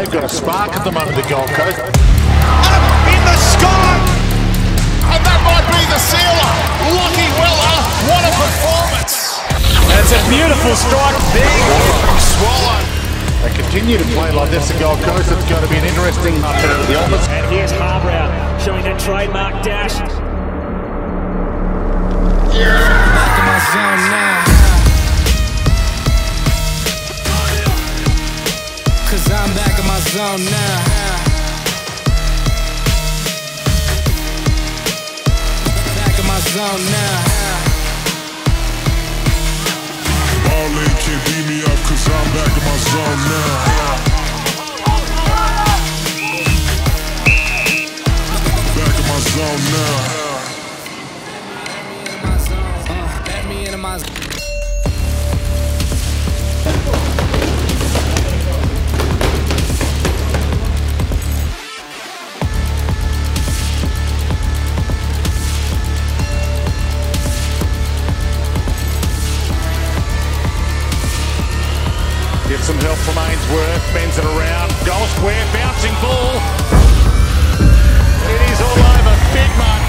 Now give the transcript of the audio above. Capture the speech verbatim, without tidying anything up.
They've got a spark at the moment, the Gold Coast. Up in the sky! And that might be the sealer. Lockie Weller, what a performance! That's a beautiful strike. Big swallow. They continue to play like this, the Gold Coast. It's going to be an interesting uh, the office. And here's Harbrow showing that trademark dash. Back in my zone now. Cause I'm back in my zone now. Back in my zone now. Ballin' can't beat me up cause I'm back in my zone now. Back in my zone now. Let me into my zone. Get some help from Ainsworth, bends it around, goal square, bouncing ball. It is all over, big mark.